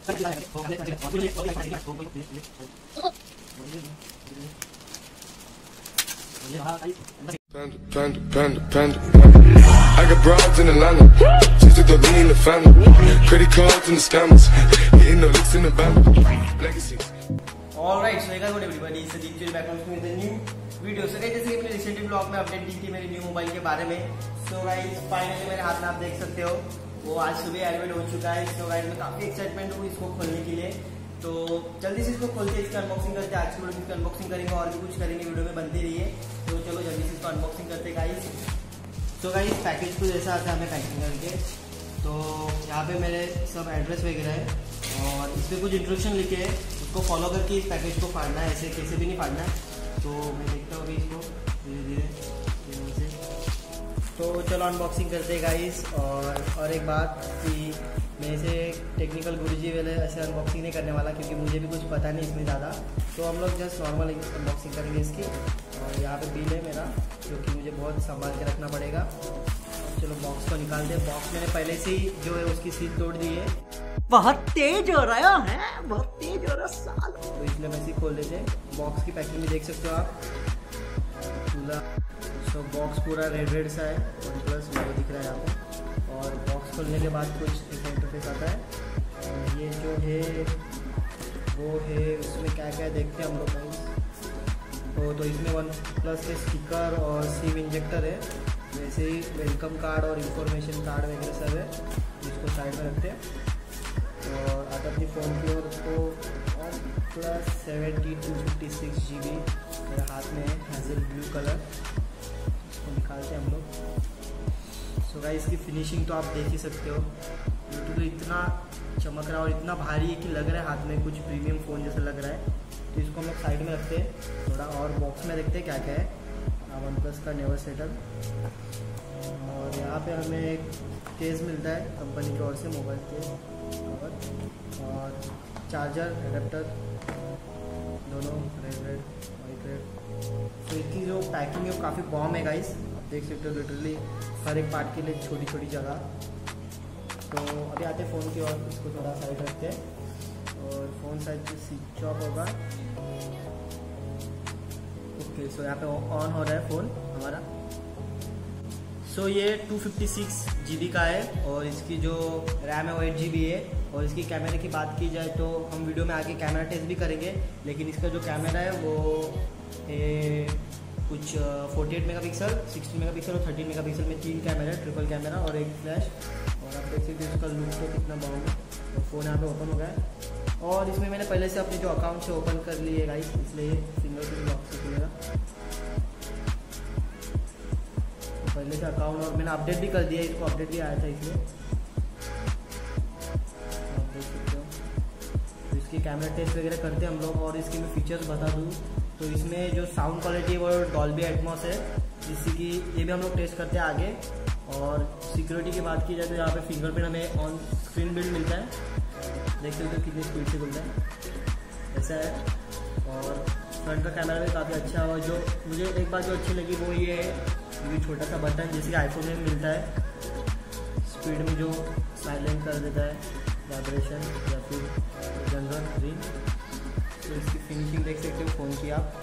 I got broads in Atlanta, just to be in the family. Credit cards and the scammers, hitting the licks in the band. Legacy. All right, so good everybody. So Deep back on with a new video. So guys, जैसे कि मैंने recently blog में update दी थी मेरे new mobile के बारे में. So guys, फाइनली मेरे हाथ में आप देख सकते हो वो आज सुबह एडमिट हो चुका है. So guys, मैं काफी एक्साइटमेंट हूँ इसको खोलने के लिए. तो जल्दी से इसको खोल के इसका अनबॉक्सिंग करते हैं. आज की वीडियो में इसका अनबॉक्सिंग करेंगे और भी कुछ करेंगे, वीडियो में बनती रही है. तो चलो जल्दी से इसको अनबॉक्सिंग करते गाइस. तो गाइस पैकेज कुछ ऐसा आता है हमें पैकिंग करके. तो यहाँ पे मेरे सब एड्रेस वगैरह है और इस पर कुछ इंस्ट्रक्शन लिखे हैं, उसको फॉलो करके इस पैकेज को फाड़ना है. ऐसे कैसे भी नहीं फाड़ना है. तो मैं देखता हूँ अभी इसको धीरे धीरे से. तो चलो अनबॉक्सिंग करते हैं गाइस. और एक बात कि मैं इसे टेक्निकल गुरुजी वाले ऐसे अनबॉक्सिंग नहीं करने वाला क्योंकि मुझे भी कुछ पता नहीं इसमें ज़्यादा. तो हम लोग जस्ट नॉर्मल अनबॉक्सिंग करेंगे इसकी. और यहाँ पे बिल है मेरा जो कि मुझे बहुत संभाल के रखना पड़ेगा. चलो बॉक्स को निकाल दे. बॉक्स मैंने पहले से ही जो है उसकी सील तोड़ दी है. बहुत तेज हो रहा है, बहुत तेज हो रहा साल. तो इसलिए मैं इसी खोल लेते हैं. बॉक्स की पैकिंग भी देख सकते हो आप पूरा. तो बॉक्स पूरा रेड सा है, OnePlus लोगो दिख रहा है यहाँ पे. और बॉक्स खोलने के बाद कुछ एक इंटरफेस आता है. और ये जो है वो है उसमें क्या क्या देखते हैं हम लोग. तो इसमें OnePlus के स्टिकर और सिम इंजेक्टर है. वैसे ही वेलकम कार्ड और इंफॉर्मेशन कार्ड वगैरह सब है. इसको साइड में रखते हैं. और आता अपनी फ़ोन की ओर. तो OnePlus 7256 GB मेरे हाथ में है, हेज़ल ब्लू कलर. इसको निकालते हैं हम लोग. सो गाइस इसकी फिनिशिंग तो आप देख ही सकते हो. ब्लूटूथ इतना चमक रहा है और इतना भारी है कि लग रहा है हाथ में कुछ प्रीमियम फ़ोन जैसा लग रहा है. तो इसको हम लोग साइड में रखते हैं थोड़ा. और बॉक्स में देखते हैं क्या क्या है. OnePlus का नेवर सेटल. और यहाँ पे हमें एक केस मिलता है कंपनी की ओर से, मोबाइल केस कवर और चार्जर एडेप्टर दोनों रेड वाइट. तो इसकी जो पैकिंग है वो काफ़ी बॉम है गाइस. आप देख सकते हो लिटरली हर एक पार्ट के लिए छोटी छोटी जगह. तो अभी आते हैं फ़ोन की ओर. इसको थोड़ा साइड रखते हैं और फ़ोन साइड से स्विच ऑफ होगा. ओके सो यहाँ पे ऑन हो रहा है फ़ोन हमारा. सो ये 256 GB का है और इसकी जो रैम है वो 8 GB है. और इसकी कैमरे की बात की जाए तो हम वीडियो में आगे कैमरा टेस्ट भी करेंगे. लेकिन इसका जो कैमरा है वो है कुछ 48 मेगापिक्सल, 16 मेगापिक्सल और 13 मेगापिक्सल में 3 कैमरा है, ट्रिपल कैमरा और एक फ्लैश. और आप देख सकते हो इसका लुक तो कितना बड़ा है. तो फ़ोन यहाँ पे ओपन हो गया है. और इसमें मैंने पहले से अपने जो अकाउंट से ओपन कर लिए गाइस, इसलिए फिंगरप्रिंट लॉक से खुलेगा. तो पहले से अकाउंट और मैंने अपडेट भी कर दिया. इसको अपडेट भी आया था इसलिए आप देख सकते हो. तो इसकी कैमरा टेस्ट वगैरह करते हैं हम लोग. और इसके मैं फीचर्स बता दूँ तो इसमें जो साउंड क्वालिटी है वो डॉल्बी एटमॉस है, जिससे कि ये भी हम लोग टेस्ट करते हैं आगे. और सिक्योरिटी की बात की जाए तो यहाँ पे फिंगरप्रिंट हमें ऑन स्क्रीन बिल्ड मिलता है. देख सकते हो कितनी स्पीड से खुलता है ऐसा है. और फ्रंट का कैमरा भी काफ़ी अच्छा है. और जो मुझे एक बात जो अच्छी लगी वो ये है ये छोटा सा बटन जैसे कि आईफोन में मिलता है. स्पीड में जो साइलेंट कर देता है वाइब्रेशन या फिर जनरल रिंग. तो इसकी फिनिशिंग देख सकते हो फ़ोन की आप.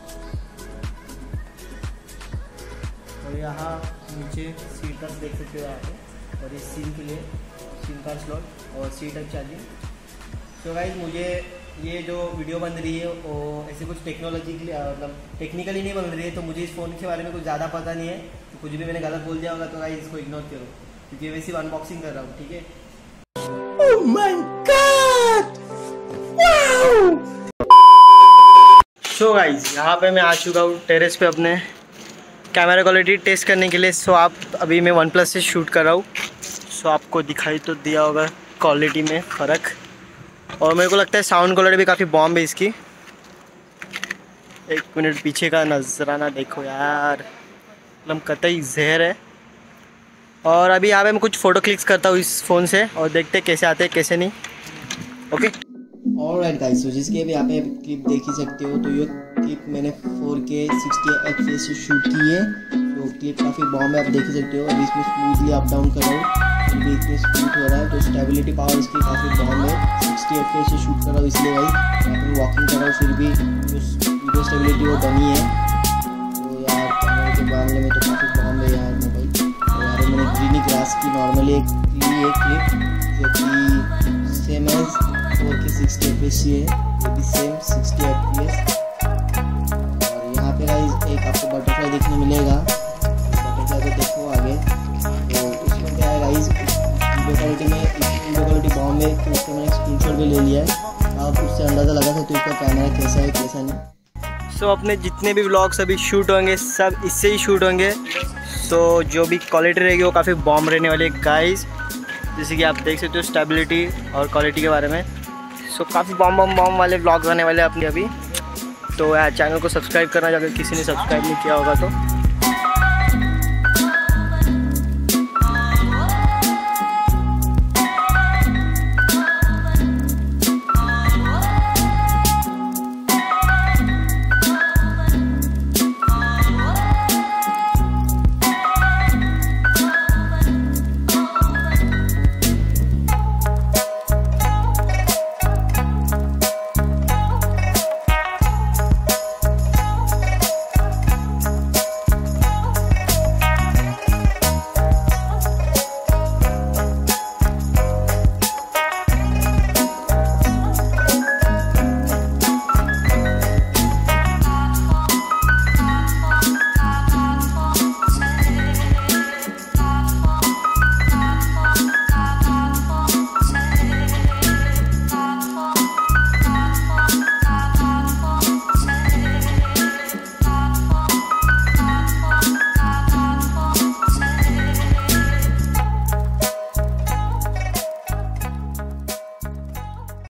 और यहाँ नीचे सी टच देख सकते हो यहाँ पे. और इस सिम के लिए सिम कार्ड स्लॉट और सी टच चार्जिंग. तो गाइस मुझे ये जो वीडियो बन रही है वो ऐसे कुछ टेक्नोलॉजी के लिए मतलब टेक्निकली नहीं बन रही है. तो मुझे इस फ़ोन के बारे में कुछ ज़्यादा पता नहीं है. तो कुछ भी मैंने गलत बोल दिया होगा तो गाइस इसको इग्नोर करो क्योंकि वैसे ही अनबॉक्सिंग कर रहा हूँ. ठीक है. Oh my god wow. So guys यहाँ पे मैं आ चुका हूँ टेरेस पे अपने कैमरा क्वालिटी टेस्ट करने के लिए. सो आप अभी मैं OnePlus से शूट कर रहा हूँ. सो आपको दिखाई तो दिया होगा क्वालिटी में फ़र्क. और मेरे को लगता है साउंड क्वालिटी भी काफ़ी बॉम्ब है इसकी. एक मिनट पीछे का नजराना देखो यार, मतलब कतई जहर है. और अभी यहाँ पे मैं कुछ फ़ोटो क्लिक्स करता हूँ इस फ़ोन से और देखते हैं कैसे आते हैं कैसे नहीं. Okay alright guys. तो जिसकी अभी यहाँ पे क्लिप देख ही सकते हो. तो ये क्लिप मैंने 4K 60 FPS से शूट की है. तो क्लिप काफ़ी बॉम्ब है, आप देख ही सकते हो. अभी इसमें स्मूथली अप डाउन कर रहा हूँ, अभी इतनी स्मूथ हो रहा है. तो स्टेबिलिटी पावर इसकी काफ़ी बॉम्ब है. 60 FPS से शूट कर रहा हूँ इसलिए भाई यहाँ पे वॉकिंग कर रहा हूँ, फिर भी जो वीडियो स्टेबिलिटी वो बनी है। तो यार कैमरे के मामले में तो काफ़ी बॉम है यार मोबाइल। तो यहाँ पे मैंने ग्रीनी ग्रास की नॉर्मली एक क्लिप जो कि सेम एज 4K 60 FPS है, ये भी सेम 60 FPS। और यहाँ पे गाइस एक आपको बटरफ्लाई देखने मिलेगा, बटरफ्लाई को देखो आगे। तो उसमें क्या है गाइस, वीडियो क्वालिटी बॉम है, तो उसका मैंने स्क्रीनशॉट भी ले लिया है। आप उससे अंदाज़ा लगा सकते हो इसका कैमरा कैसा है कैसा नहीं। सो अपने जितने भी व्लॉग्स अभी शूट होंगे सब इससे ही शूट होंगे। सो जो भी क्वालिटी रहेगी वो काफ़ी बॉम रहने वाली है गाइस, जैसे कि आप देख सकते हो स्टेबिलिटी और क्वालिटी के बारे में। सो काफ़ी बॉम वाले व्लॉग्स आने वाले हैं अपने अभी। तो यार चैनल को सब्सक्राइब करना अगर किसी ने सब्सक्राइब नहीं किया होगा तो।